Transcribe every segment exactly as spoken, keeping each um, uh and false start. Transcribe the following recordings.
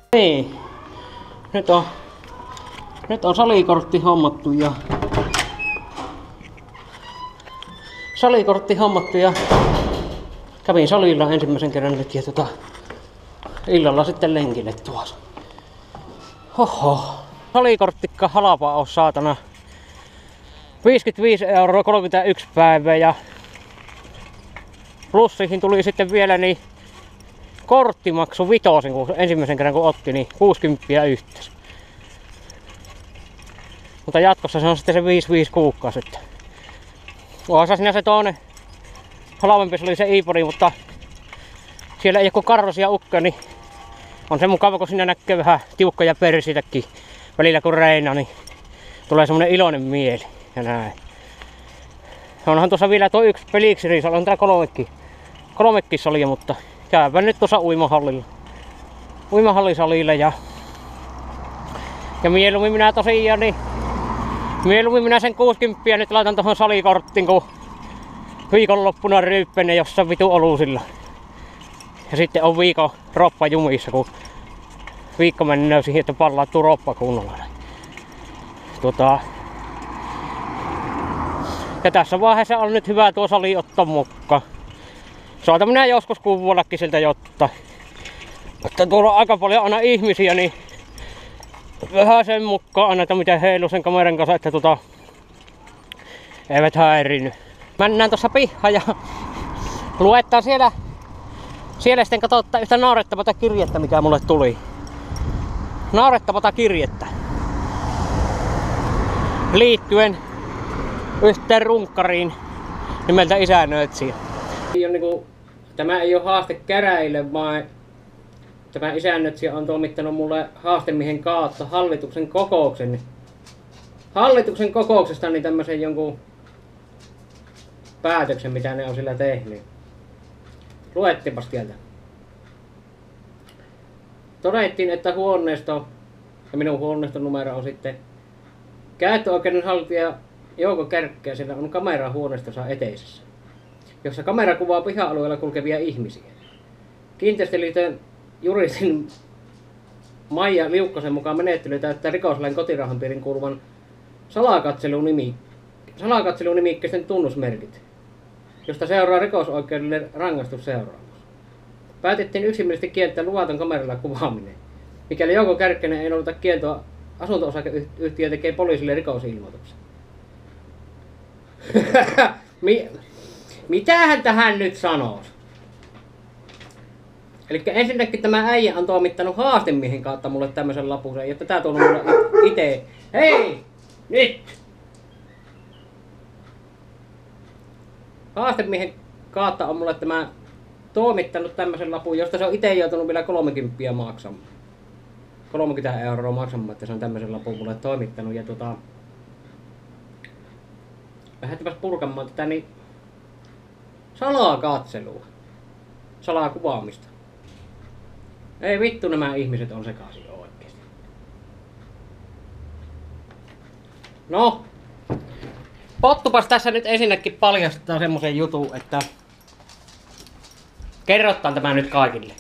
Niin. Nyt on, nyt on salikortti hommattu ja salikortti hommattu ja kävin salilla ensimmäisen kerran nyt ja tota, illalla sitten lenkille tuossa. Hoho. Salikorttikka halpaa on saatana. viisikymmentäviisi euroa kolmekymmentäyksi päivää ja plus siihen tuli sitten vielä niin korttimaksu vitosen, kun ensimmäisen kerran kun otti, niin kuusikymmentä yhteensä. Mutta jatkossa se on sitten se viisi viisi kuukausi. Onhan siinä se toinen halvempi, se oli se iPodi, mutta siellä ei ole kuin karrosia ukkoja, niin on se mukava, kun siinä näkee vähän tiukkoja persitäkin välillä kun reinaa, niin tulee semmonen iloinen mieli ja näin. Onhan tuossa vielä tuo yksi peliksi, on täällä kolmekin, kolmekin salia, mutta käypä nyt tuossa uimahallilla. Uimahallisalilla ja ja mieluummin minä tosiaan niin mieluummin minä sen kuusikymmentä nyt laitan tohon salikorttiin, kun viikonloppuna ryyppenen jossain vitu olusilla. Ja sitten on viikon roppa jumissa, kun viikko mennään siihen, että pallaattuu roppa kunnolla. Tota. Ja tässä vaiheessa on nyt hyvä tuo sali ottaa mukaan. Saatan minä joskus kuvuollakin siltä jotta. Mutta tuolla on aika paljon aina ihmisiä, niin vähän sen mukaan aina, että miten heilu sen kameran kanssa, että tota eivät häirinyt. Mennään tuossa pihaan ja luettaan siellä siellä sitten katsotaan yhtä naurettavaa kirjettä, mikä mulle tuli. Naurettavaa kirjettä. Liittyen yhteen runkkariin nimeltä Isännöitsijä. Niinku, tämä ei ole haaste käräjille, vaan tämä Isännöitsijä on toimittanut mulle haastemiehen kautta hallituksen kokouksen. Hallituksen kokouksesta niin tämmöisen jonkun päätöksen, mitä ne on sillä tehnyt. Luettiinpas sieltä. Todettiin, että huoneisto, ja minun huoneiston numero on sitten käyttöoikeuden haltija Jouko Kärkkä, siellä on kamera huoneistonsa eteisessä, jossa kamera kuvaa piha-alueella kulkevia ihmisiä. Kiinteistöliiton juristin Maija Liukkosen mukaan menettely täyttää rikoslain kotirauhan piirin kuuluvan salakatselunimikkeisten tunnusmerkit, josta seuraa rikosoikeudellinen rangaistusseuraamus. Päätettiin yksimielisesti kieltää luvaton kameralla kuvaaminen. Mikäli Jouko Kärkkänen ei noudata kieltoa, asunto-osakeyhtiö tekee poliisille rikosilmoituksen. Mi- Mitähän tähän nyt sanois? Eli ensinnäkin tämä äijä on toimittanut haastemiehen kautta mulle tämmöisen lapusen, jotta tää tullut mulle ite. Hei! Nyt! Haastemiehen kautta on mulle tämä toimittanut tämmöisen lapun, josta se on ite joutunut vielä kolmekymmentä maksamaan. kolmekymmentä euroa maksamaan, että se on tämmöisen lapun mulle toimittanut. Ja tota, lähdetäänpäs purkamaan tätä niin salakatselua. Salakuvaamista. Ei vittu, nämä ihmiset on sekaisin oikeesti. No. Pottupas tässä nyt ensinnäkin paljastaa semmosen jutun, että kerrotaan tämä nyt kaikille.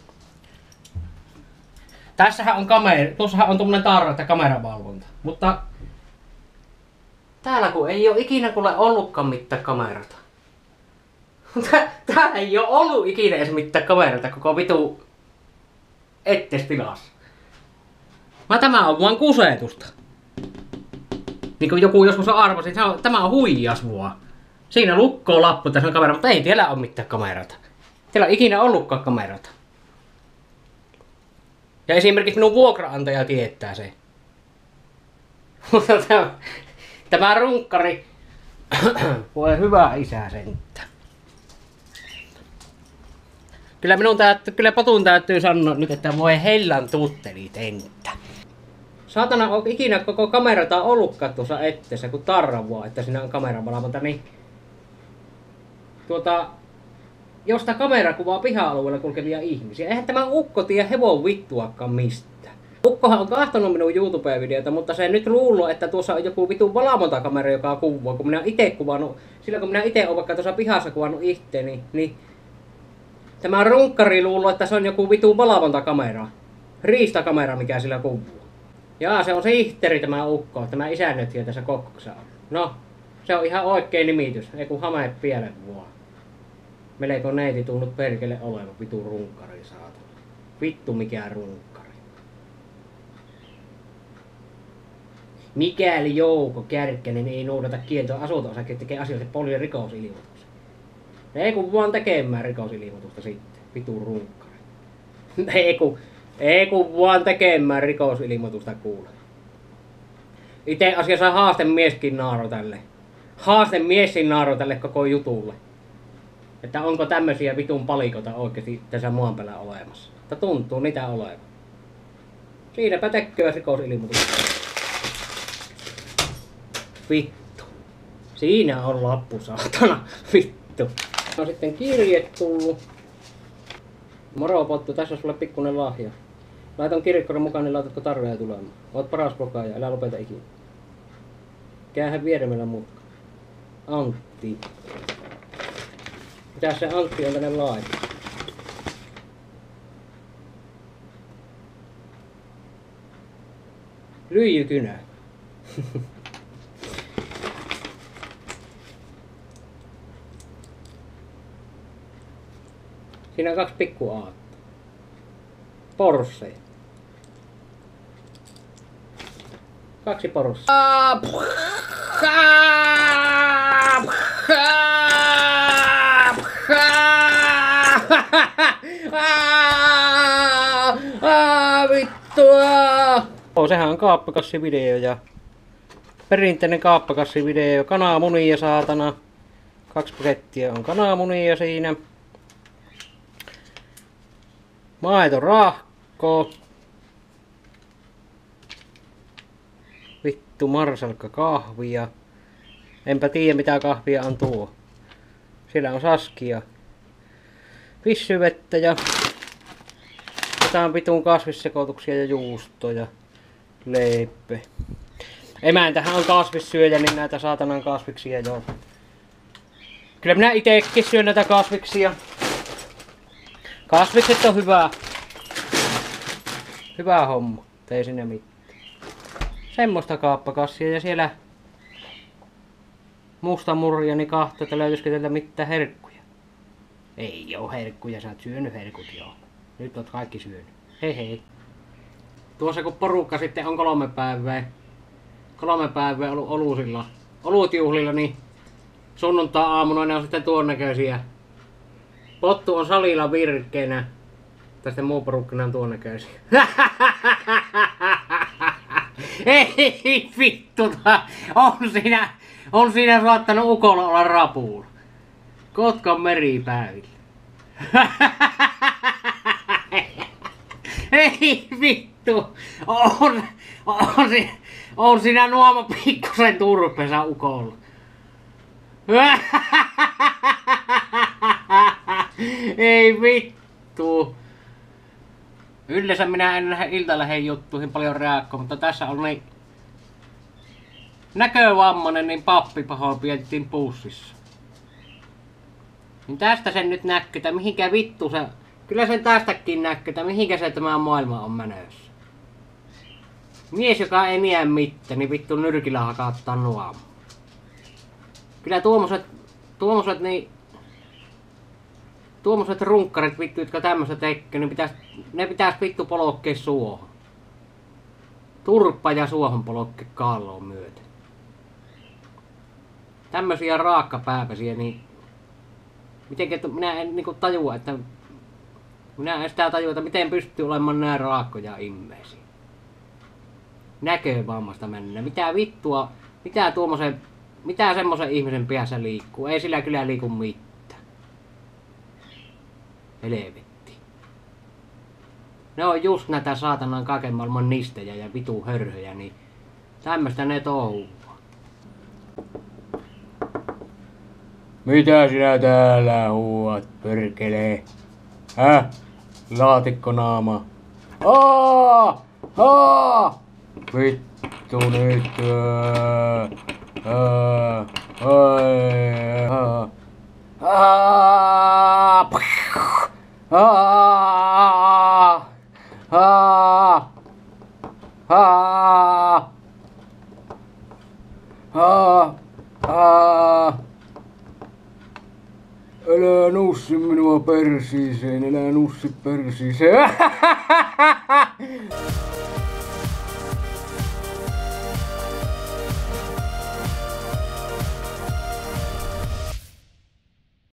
Tässähän on kamera, tuossahan on tommonen tarra, että kameravalvonta. Mutta täällä kun ei oo ikinä kuule ollutkaan mitään kamerata. Täällä ei oo ollut ikinä edes mitään kamerata koko vitu ettes tilassa. Mä tämä on vaan kusetusta. Niin kuin joku joskus arvasi, tämä on huijasvua. Siinä lukkoo lappu tässä on kamera, mutta ei siellä ole mitään kamerata. Siellä on ikinä ollutkaan kamerata. Ja esimerkiksi minun vuokraantaja tietää se. Tämä runkkari, voi hyvä isä sentään. Kyllä minun täytyy, kyllä potun täytyy sanoa nyt, että voi hellan tutteli tenttä. Saatana on ikinä koko kamerata ollutkaan tuossa etteessä, kun tarvaa, että siinä on kameravalvonta, niin tuota, josta kamera kuvaa piha-alueella kulkevia ihmisiä. Eihän tämä ukko tiedä hevon vittuakaan mistään. Ukkohan on kahtonut minun YouTube-videota, mutta se nyt luulo, että tuossa on joku vitun valvontakamera, joka kuvaa. Kun minä itse kuvannut, silloin kun minä itse olen vaikka tuossa pihassa kuvannut itteeni, niin tämä runkkari luulo, että se on joku vitun valvontakamera. riistakamera, mikä sillä kuvuu. Jaa, se on sihteeri tämä ukko, tämä isännöitsijä tässä kokkoksessa on. No, se on ihan oikein nimitys, ei kun hame pielen vaan. Melko neiti tunnut perkele oleva, vitu runkkari saatana. Vittu mikä runkkari. Mikäli Jouko Kärkkänen ei noudata kieltoa asunto-osake, tekee asioille poliisin rikosilmoituksen. Ei kun vaan tekemään rikosilmoitusta sitten, vitu runkkari. Ei kun, ei kun vaan tekemään rikosilmoitusta kuule. Ite asiassa haastemieskin naaro tälle. Haastemiesin naaro tälle koko jutulle. Että onko tämmösiä vitun palikoita oikeesti tässä maan päällä olemassa. Mutta tuntuu niitä olevan. Siinäpä tekköä rikosilmoitusta. Vittu. Siinä on lappu saatana. Vittu. On sitten kirje tullut. Moro Pottu, tässä on sulle pikkunen lahja. Laitan kirjekkoron mukaan, niin laitatko tarveja tulemaan. Oot paras blogaaja, älä lopeta ikinä. Käyhän vieremellä mutka. Antti. Mitäs se Antti on tänne laittaa? Lyijykynä. Siinä on kaksi pikku aatta. Porsche. Kaksi Porsche. Vittua! Oh, sehän on kaappakassivideo ja perinteinen kaappakassivideo. Kananmunia saatana. Kaksi pakettia on kananmunia siinä. Maitorahko. Vittu marsalkka kahvia. Enpä tiedä mitä kahvia on tuo. Siellä on saskia. Vissyvettä ja jotain vitun kasvissekoituksia ja juustoja. Leippe. Emäntähän on kasvissyöjä, niin näitä saatanan kasviksia joo. Kyllä minä itekin syön näitä kasviksia. Kasvikset on hyvä. Hyvä homma. Ei sinne mitään. Semmoista kaappakassia ja siellä musta murjani kahta, että löytyisikö teiltä mitään herkkuja. Ei oo herkkuja, sä oot syönyt herkut joo. Nyt oot kaikki syönyt. Hei hei. Tuossa kun porukka sitten on kolme päivää, kolme päivää ollut olusilla, olutjuhlilla, niin sunnuntai-aamuna ne on sitten tuon näköisiä. Pottu on salilla virkkeenä. Tästä muu porukkana on tuon näköisiä. Ei vittu, on siinä, on siinä saattanut ukolla olla rapulla. Kotkan meripäivillä. Ei vittu, on, on, siinä, on siinä nuoma pikkusen turpeessa ukolla. Ei vittu. Yleensä minä en lähde iltalehden juttuihin paljon reakkoa, mutta tässä on niin näkövammainen, niin pappi pahoinpidettiin pussissa. Niin tästä sen nyt näkyy, että mihinkä vittu se... Kyllä sen tästäkin näkyy, että mihinkä se tämä maailma on menössä. Mies, joka ei niä mitään, niin vittu nyrkillä hakattaa nuomu. Kyllä tuommoiset, tuommoiset niin... Tuommoiset runkkarit vittu, jotka tämmöstä tekee, niin pitäis, ne pitäis vittu polokkee suohon. Turppa ja suohon polokkee kaalloon myöten. Tämmösiä raakkapääpäsiä, niin... Mitenkä minä en niinku tajua, että... Minä en sitä tajua, että miten pystyy olemaan nää raakkoja ihmisiä. Näkövammasta mennä. Mitä vittua... Mitä tuommoisen... Mitä semmoisen ihmisen päässä liikkuu? Ei sillä kyllä liiku mitään. Helvetti. Ne on just näitä saatanan kaiken maailman nistejä ja vitu hörhöjä, niin tämmöstä ne touhuu. Mitä sinä täällä huuat, perkele? Häh? Laatikkonaama. Aa! Aa! Vittu nyt. Aa! Aa! Aa! Aa! Aa! Haa! Haa! Haa! Haa! Älä nussi minua persiiseen, älä nussi persiiseen.